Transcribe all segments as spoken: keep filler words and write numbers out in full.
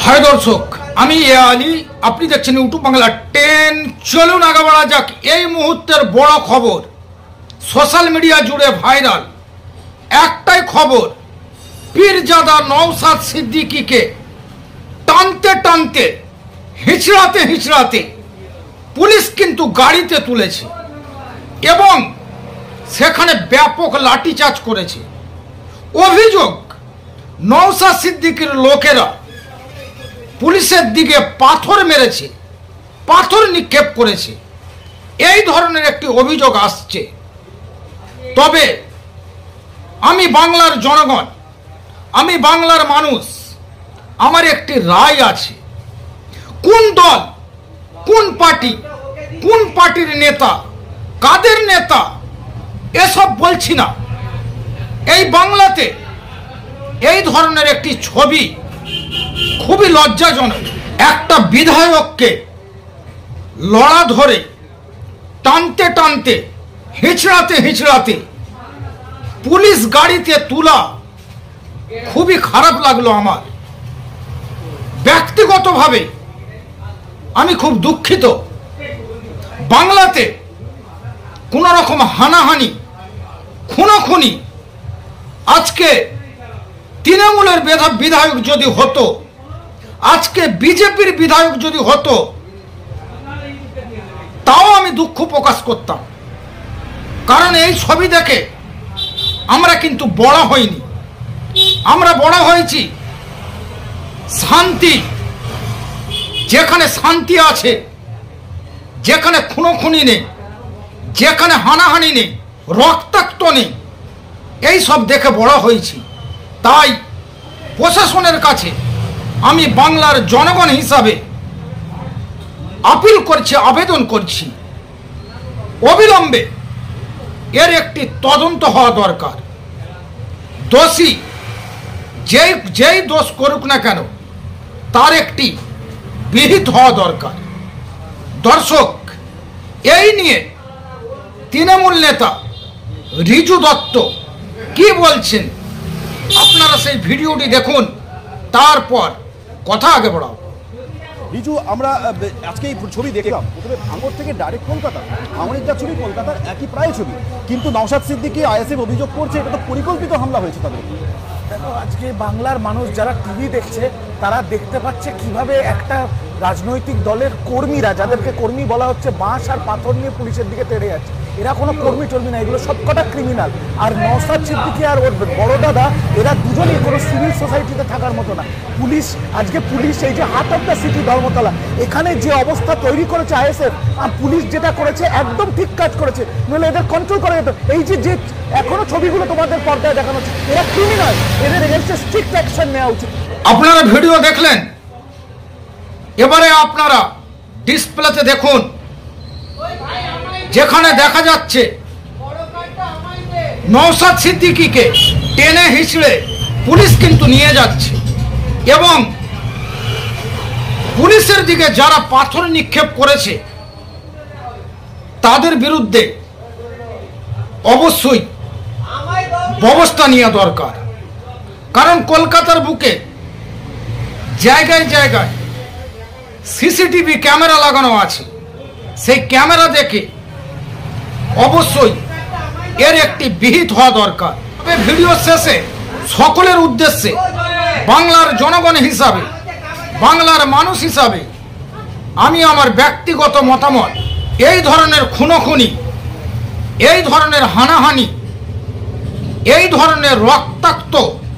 हाय दर्शक आमी ए आली अपनी देखছেন ইউটিউব বাংলা টেন। চলুন আগে বলা যাক এই মুহূর্তের বড় খবর, সোশ্যাল মিডিয়া জুড়ে ভাইরাল একটাই খবর, পীরজাদা নওশাদ সিদ্দিকীকে টানতে টানতে হিচড়াতে হিচড়াতে পুলিশ কিন্তু গাড়িতে তুলেছে এবং সেখানে ব্যাপক লাঠিচার্জ করেছে। অভিযোগ নওশাদ সিদ্দিকীর লোকেরা পুলিশের দিকে পাথর মেরেছে, পাথর নিক্ষেপ করেছে, এই ধরনের একটি অভিযোগ আসছে। তবে আমি বাংলার জনগণ, আমি বাংলার মানুষ, আমার একটি রায় আছে। কোন দল, কোন পার্টি, কোন পার্টির নেতা, কাদের নেতা এসব বলছি না। এই বাংলাতে এই ধরনের একটি ছবি খুবই লজ্জাজনক। একটা বিধায়ককে লড়া ধরে টানতে টানতে হিচড়াতে হিচড়াতে পুলিশ গাড়িতে তোলা খুবই খারাপ লাগলো আমার। ব্যক্তিগতভাবে আমি খুব দুঃখিত। বাংলাতে কোনো রকম হানাহানি, খুনোখুনি, আজকে তৃণমূলের বিধায়ক যদি হতো, আজকে বিজেপির বিধায়ক যদি হতো, তাও আমি দুঃখ প্রকাশ করতাম। কারণ এই ছবি দেখে আমরা কিন্তু বড় হইনি, আমরা বড় হয়েছি শান্তি, যেখানে শান্তি আছে, যেখানে খুনোখুনি নেই, যেখানে হানাহানি নেই, রক্তাক্ত নেই, এই সব দেখে বড় হয়েছি। তাই প্রশাসনের কাছে আমি বাংলার জনগণ হিসাবে আপিল করছি, আবেদন করছি, অবিলম্বে এর একটি তদন্ত হওয়া দরকার। দোষী যেই যেই দোষ করুক না কেন তার একটি বিহিত হওয়া দরকার। দর্শক, এই নিয়ে তৃণমূল নেতা রিজু দত্ত কি বলছেন আপনারা সেই ভিডিওটি দেখুন, তারপর কথা আগে বাড়াও। রিজু, আমরা আজকে এই ছবি দেখলাম, প্রথমে ভাঙড় থেকে ডাইরেক্ট কলকাতা, ভাঙড়ের যা ছবি কলকাতার একই প্রায় ছবি, কিন্তু নওশাদ সিদ্দিকী আইএসএফ অভিযোগ করছে এটা তো পরিকল্পিত হামলা হয়েছে তাদের। দেখো, আজকে বাংলার মানুষ যারা টিভি দেখছে তারা দেখতে পাচ্ছে কিভাবে একটা রাজনৈতিক দলের কর্মীরা, যাদেরকে কর্মী বলা হচ্ছে, বাঁশ আর পাথর নিয়ে পুলিশের দিকে তেড়ে যাচ্ছে। এরা কোনো কর্মী টর্মী না, এগুলো সবকটা ক্রিমিনাল। আর নওশাদ সিদ্দিকী আর ওর বড় দাদা, এরা দুজনেই কোনো সিভিল সোসাইটিতে থাকার মতো না। পুলিশ আজকে পুলিশ এই যে heart of the city Dharmatala, এখানে যে অবস্থা তৈরি করেছে আইএসএফ, আর পুলিশ যেটা করেছে একদম ঠিক কাজ করেছে, নইলে এদের কন্ট্রোল করা যেত। এই যে যে এখনো ছবিগুলো তোমাদের পর্দায় দেখানো হচ্ছে, এরা ক্রিমিনাল, এদের এগেইনস্টে স্ট্রিক্ট অ্যাকশন নেওয়া উচিত। আপনারা ভিডিও দেখলেন, এবারে আপনারা ডিসপ্লেতে দেখুন, যেখানে দেখা যাচ্ছে নওশাদ সিদ্দিকীকে টেনে হিচড়ে পুলিশ কিন্তু নিয়ে যাচ্ছে এবং পুলিশের দিকে যারা পাথর নিক্ষেপ করেছে তাদের বিরুদ্ধে অবশ্যই ব্যবস্থা নেওয়া দরকার। কারণ কলকাতার বুকে জায়গায় জায়গায় সিসিটিভি ক্যামেরা লাগানো আছে, সেই ক্যামেরা দেখে অবশ্যই এর একটি বিহিত হওয়া দরকার। তবে ভিডিও শেষে সকলের উদ্দেশ্যে বাংলার জনগণ হিসাবে, বাংলার মানুষ হিসাবে আমি আমার ব্যক্তিগত মতামত, এই ধরনের খুনোখুনি, এই ধরনের হানাহানি, এই ধরনের রক্তাক্ত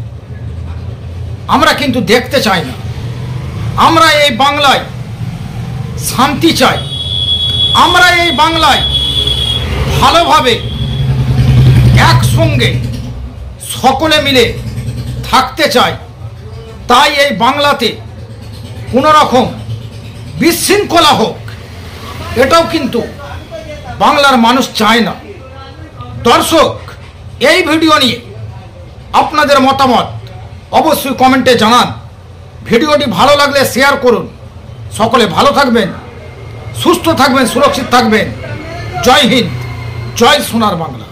আমরা কিন্তু দেখতে চাই না। আমরা এই বাংলায় শান্তি চাই, আমরা এই বাংলায় ভালোভাবে একসঙ্গে সকলে মিলে থাকতে চাই। তাই এই বাংলাতে কোনো রকম বিশৃঙ্খলা হোক, এটাও কিন্তু বাংলার মানুষ চায় না। দর্শক, এই ভিডিও নিয়ে আপনাদের মতামত অবশ্যই কমেন্টে জানান। ভিডিওটি ভালো লাগলে শেয়ার করুন। সকলে ভালো থাকবেন, সুস্থ থাকবেন, সুরক্ষিত থাকবেন। জয় হিন্দ, জয় সোনার বাংলা।